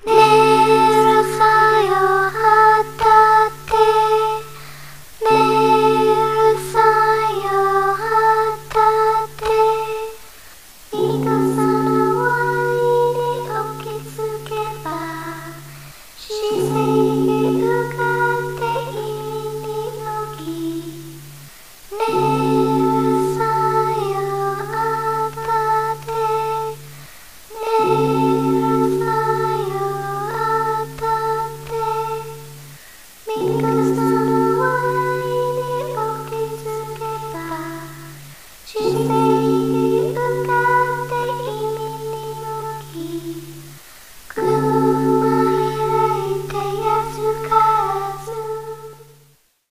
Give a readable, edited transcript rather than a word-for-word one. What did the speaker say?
寝るさよあたって寝るさよあたってミカサのワイに起きつけば視線に浮かっていにのき寝るさよあたって寝るさよあたってミカサのワイに起きつけば視線